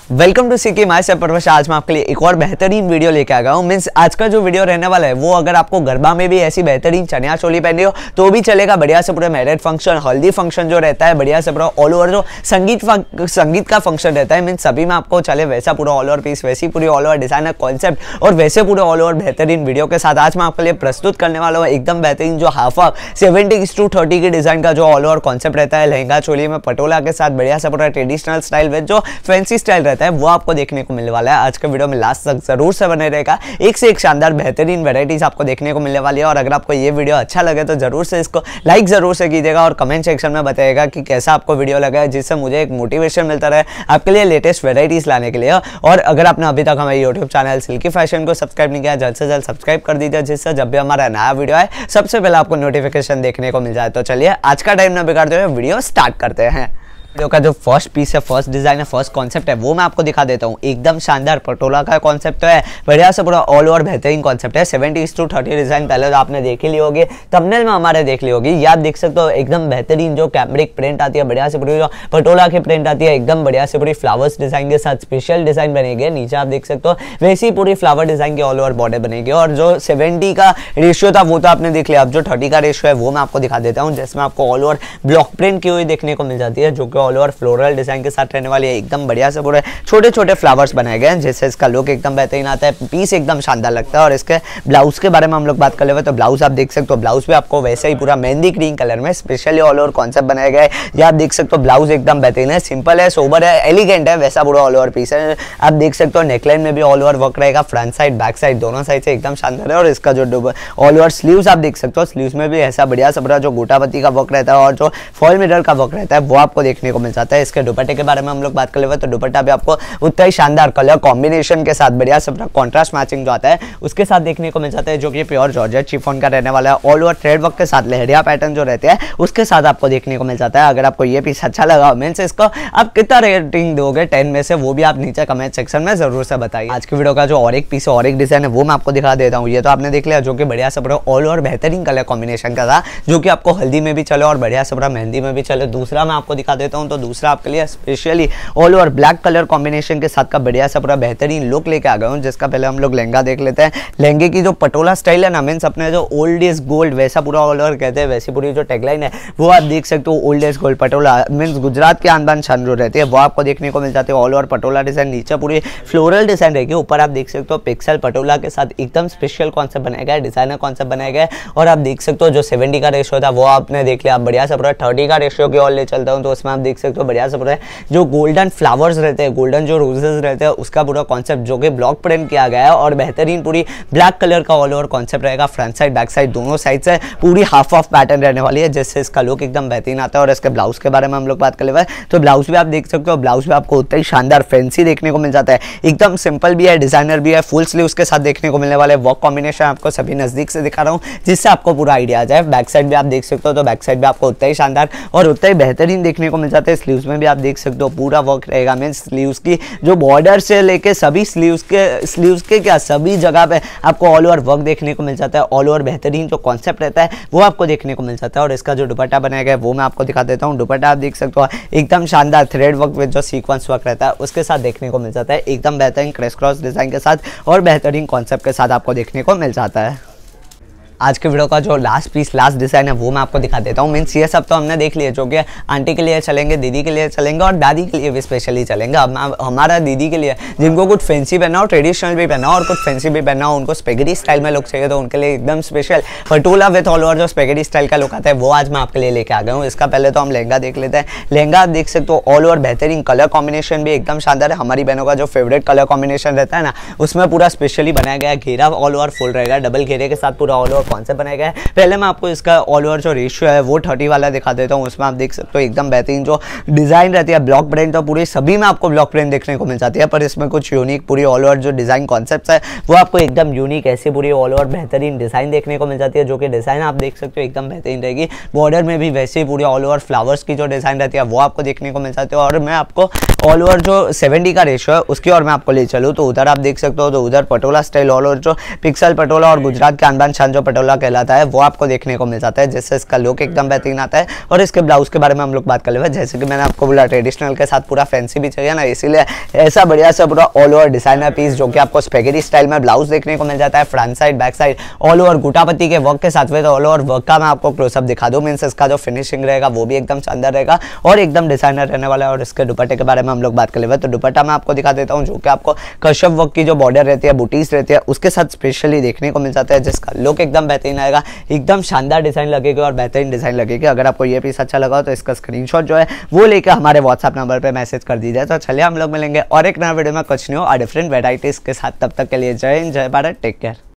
Welcome to CK myself Parvash. आज मैं आपके लिए एक और बेहतरीन वीडियो लेके आ गया हूँ। मीन्स आज का जो वीडियो रहने वाला है वो अगर आपको गरबा में भी ऐसी बेहतरीन चनिया चोली पहनी हो तो भी चलेगा। बढ़िया से पूरे मैरिज फंक्शन, हल्दी फंक्शन जो रहता है, बढ़िया से पूरा ऑल ओवर जो संगीत का फंक्शन रहता है, मीन्स सभी में आपको चले वैसा पूरा ऑल ओवर पीस, वैसी पूरी ऑल ओवर डिजाइनर कॉन्सेप्ट और वैसे पूरे ऑल ओवर बेहतरीन वीडियो के साथ आज मैं आपके लिए प्रस्तुत करने वाला हूँ एकदम बेहतरीन जो हाफ 70:30 की डिजाइन का जो ऑल ओवर कॉन्सेप्ट रहता है, लहंगा चोली में पटोला के साथ बढ़िया से पूरा ट्रेडिशनल स्टाइल विद जो फैंसी स्टाइल रहता है वो आपको देखने को मिलने वाला है। आज के वीडियो में लास्ट तक जरूर से बने रहेगा। एक से एक शानदार बेहतरीन वैरायटीज आपको देखने को मिलने वाली है। और अगर आपको ये वीडियो अच्छा लगे तो जरूर से इसको लाइक जरूर से कीजिएगा और कमेंट सेक्शन में बताइएगा कि कैसा आपको वीडियो लगा है, जिससे मुझे एक मोटिवेशन मिलता रहे आपके लिए लेटेस्ट वैरायटीज लाने के लिए। और अगर आपने अभी तक हमारे यूट्यूब चैनल सिल्की फैशन को सब्सक्राइब नहीं किया, जल्द से जल्द सब्सक्राइब कर दीजिए, जिससे जब भी हमारा नया वीडियो आए सबसे पहले आपको नोटिफिकेशन देखने को मिल जाए। तो चलिए आज का टाइम ना बिगाड़ते हुए वीडियो स्टार्ट करते हैं। वीडियो का जो फर्स्ट पीस है, फर्स्ट डिजाइन है, फर्स्ट कॉन्सेप्ट है वो मैं आपको दिखा देता हूँ। एकदम शानदार पटोला का कॉन्सेप्ट है, बढ़िया से पूरा ऑल ओवर बेहतरीन कॉन्सेप्ट है। 70:30 डिजाइन पहले तो आपने देख ही ली होगी, थंबनेल में हमारे देख ली होगी। याद देख सकते हो एकदम बेहतरीन जो कैमरिक प्रिंट आती है, बढ़िया से पूरी जो पटोला की प्रिंट आती है, एकदम बढ़िया से पूरी फ्लावर्स डिजाइन के साथ स्पेशल डिजाइन बनेगी। नीचे आप देख सकते हो वैसी पूरी फ्लावर डिजाइन की ऑल ओवर बॉर्डर बनेगी। और जो 70 का रेशियो था वो तो आपने देख लिया। अब जो 30 का रेशियो है वो मैं आपको दिखा देता हूँ, जिसमें आपको ऑल ओवर ब्लॉक प्रिंट की हुई देखने को मिल जाती है, जो कि ऑल ओवर फ्लोरल डिजाइन के साथ रहने वाली है। एकदम बढ़िया से पूरे छोटे छोटे फ्लावर्स बनाए गए हैं, जिससे इसका लुक एकदम बेहतरीन आता है। पीस एकदम शानदार लगता है। और इसके ब्लाउज के बारे में हम लोग बात कर ले तो ब्लाउज आप देख सकते हो, ब्लाउज भी आपको वैसे ही पूरा मेहंदी ग्रीन कलर में स्पेशली ऑल ओवर कॉन्सेप्ट बनाया गया है। या आप देख सकते हो ब्लाउज एकदम बेहतरीन है, सिंपल है, सोबर है, एलिगेंट है, वैसा पूरा ऑल ओवर पीस है। आप देख सकते हो नेकलाइन में भी ऑल ओवर वर्क रहेगा, फ्रंट साइड बैक साइड दोनों साइड से एकदम शानदार है। और इसका जो ऑल ओवर स्लीव्स आप देख सकते हो, स्लीव्स में भी ऐसा बढ़िया सा पूरा जो गोटापत्ती का वर्क रहता है और जो फॉल मिरर का वर्क रहता है वो आपको देखने को मिल जाता है। इसके दुपट्टे के बारे में हम लोग बात कर ले तो दुपट्टा भी आपको उतना ही शानदार कलर कॉम्बिनेशन के साथ बढ़िया से कॉन्ट्रास्ट मैचिंग जो आता है उसके साथ देखने को मिल जाता है, जो कि प्योर जॉर्जेट शिफॉन का रहने वाला है। ऑल ओवर थ्रेड वर्क के साथ लहरिया पैटर्न जो रहते हैं उसके साथ आपको देखने को मिल जाता है। अगर आपको ये पीस अच्छा लगा मीन्स इसको आप कितना रेटिंग दोगे 10 में से, वो भी आप नीचे कमेंट सेक्शन में जरूर से बताइए। आज की वीडियो का जो और एक पीस और एक डिजाइन है वो मैं आपको दिखा देता हूँ। ये तो आपने देख लिया, जो कि बढ़िया से पूरा ऑल ओवर बेहतरीन कलर कॉम्बिनेशन का था, जो कि आपको हल्दी में भी चले और बढ़िया से पूरा मेहंदी में भी चले। दूसरा मैं आपको दिखा देता हूँ, तो दूसरा आपके लिए specially all over black colour combination के साथ का बढ़िया सा पूरा बेहतरीन लुक लेके आ गया हूँ, जिसका पहले हम लोग लहंगा देख लेते हैं। लहंगे की जो पटोला स्टाइल है ना, मीन्स अपने जो ओल्ड इज गोल्ड वैसा पूरा ऑल ओवर कहते हैं, वैसी पूरी जो टैगलाइन है वो आप देख सकते हो। Old is gold patola means Gujarat की आन बान शान जो रहती है वो आपको देखने को मिल जाती है। ऑल ओवर पटोला डिजाइन, नीचे पूरी फ्लोरल डिजाइन रहेगी, ऊपर आप देख सकते हो पिक्सल पटोला के साथ एकदम स्पेशल कॉन्सेप्ट बनाया गया है, डिजाइनर कॉन्सेप्ट बनाया गया है। और आप देख सकते हो जो 70 का रेशियो था वो आपने देख लिया। बढ़िया से पूरा 30 का रेशियो की ओर ले चलता हूँ, तो उसमें आप देख सकते हो बढ़िया से पूरा जो गोल्डन फ्लावर्स रहते हैं, गोल्डन जो रोजेस रहते हैं उसका पूरा कॉन्सेप्ट जो कि ब्लॉक प्रिंट किया गया है। और बेहतरीन पूरी ब्लैक कलर का ऑल ओवर कॉन्सेप्ट रहेगा, फ्रंट साइड बैक साइड दोनों साइड से पूरी हाफ पैटर्न रहने वाली है, जिससे इसका लुक एकदम बेहतरीन आता है। और इसके ब्लाउज के बारे में हम लोग बात कर ले तो ब्लाउज भी आप देख सकते हो, ब्लाउज भी आपको उतना ही शानदार फैंसी देखने को मिल जाता है। एकदम सिंपल भी है, डिजाइनर भी है, फुल स्लीव्स के साथ देखने को मिलने वाले वर्क कॉम्बिनेशन आपको सभी नजदीक से दिखा रहा हूँ, जिससे आपको पूरा आइडिया आ जाए। बैक साइड भी आप देख सकते हो, तो बैक साइड भी आपको उतना ही शानदार और उतना ही बेहतरीन देखने को मिल जाता है। स्लीव्स में भी आप देख सकते हो पूरा वर्क रहेगा, मीन्स स्लीव्स की जो बॉर्डर से लेके सभी स्लीव्स के क्या सभी जगह पे आपको ऑल ओवर वर्क देखने को मिल जाता है। ऑल ओवर बेहतरीन जो कॉन्सेप्ट रहता है वो आपको देखने को मिल जाता है। और इसका जो दुपट्टा बनाया गया है वो मैं आपको दिखा देता हूँ। दुपट्टा आप देख सकते हो एकदम शानदार थ्रेड वर्क विद जो सीक्वेंस वर्क रहता है उसके साथ देखने को मिल जाता है, एकदम बेहतरीन क्रेस क्रॉस डिजाइन के साथ और बेहतरीन कॉन्सेप्ट के साथ आपको देखने को मिल जाता है। आज के वीडियो का जो लास्ट पीस लास्ट डिजाइन है वो मैं आपको दिखा देता हूँ। मीन्स ये सब तो हमने देख लिया, जो कि आंटी के लिए चलेंगे, दीदी के लिए चलेंगे और दादी के लिए भी स्पेशली चलेंगे। अब हमारा दीदी के लिए जिनको कुछ फैंसी पहना हो, ट्रेडिशनल भी पहना हो और कुछ फैंसी भी पहना हो, उनको स्पेगेटी स्टाइल में लुक चाहिए, तो उनके लिए एकदम special patola with all over जो स्पेगेटी स्टाइल का लुक आता है वो आज मैं आपके लिए लेके आ गया हूँ। इसका पहले तो हम लहंगा देख लेते हैं। लहंगा आप देख सकते हो ऑल ओवर बेहतरीन, कलर कॉम्बिनेशन भी एकदम शानदार है। हमारी बहनों का जो फेवरेट कलर कॉम्बिनेशन रहता है ना, उसमें पूरा स्पेशली बनाया गया है। घेरा ऑल ओवर फुल रहेगा, डबल घेरे के साथ पूरा ऑल ओवर कॉन्सेप्ट बनाया गया है। पहले मैं आपको इसका ऑल ओवर जो रेशियो है वो 30 वाला दिखा देता हूँ। उसमें आप देख सकते हो एकदम बेहतरीन जो डिजाइन रहती है, ब्लॉक प्रिंट, तो पूरी सभी में आपको ब्लॉक प्रिंट देखने को मिल जाती है, पर इसमें कुछ यूनिक पूरी ऑल ओवर जो डिजाइन कॉन्सेप्ट है वो आपको एकदम यूनिक ऐसी पूरी ऑल ओवर बेहतरीन डिजाइन देखने को मिल जाती है, जो कि डिजाइन आप देख सकते हो एकदम बेहतरीन रहेगी। बॉर्डर में भी वैसे ही पूरी ऑल ओवर फ्लावर्स की जो डिजाइन रहती है वो आपको देखने को मिल जाती है। और मैं आपको ऑल ओवर जो 70 का रेशियो है उसकी और मैं आपको ले चलूँ तो उधर आप देख सकते हो, तो उधर पटोला स्टाइल ऑल ओवर जो पिक्सल पटोला और गुजरात के आन बान शान जो पटोला कहलाता है वो आपको देखने को मिल जाता है, जिससे इसका लुक एकदम बेहतरीन आता है। और इसके ब्लाउज के बारे में हम लोग बात कर लेंगे। जैसे कि मैंने आपको बोला ट्रेडिशनल के साथ पूरा फैंसी भी चाहिए ना, इसीलिए ऐसा बढ़िया सा पूरा ऑल ओवर डिजाइनर पीस जो कि आपको स्पेगेटी स्टाइल में ब्लाउज देखने को मिल जाता है, front side back side all over गुटापत्ती के वर्क के साथ में। तो ऑल ओवर वर्क का मैं आपको क्लोजअप दिखा दूं, मींस इसका जो फिनिशिंग रहेगा वो भी एकदम शानदार रहेगा और एकदम डिजाइनर रहने वाला है। और इसके दुपट्टे के बारे में हम लोग बात कर लेंगे। तो दुपट्टा मैं आपको दिखा देता हूँ, जो कि आपको कश्यप वर्क की जो बॉर्डर रहती है, बूटीज रहती है, उसके साथ स्पेशली देखने को मिल जाता है, जिसका लुक एकदम बेहतरीन आएगा, एकदम शानदार डिजाइन लगेगी और बेहतरीन डिजाइन लगेगी। अगर आपको ये पीस अच्छा लगा तो इसका स्क्रीनशॉट जो है वो लेकर हमारे व्हाट्सएप नंबर पे मैसेज कर दीजिए। तो चलिए हम लोग मिलेंगे और एक नया वीडियो में कुछ न्यू और डिफरेंट वेराइटीज के साथ। तब तक के लिए जय हिंद, जय भारत, टेक केयर।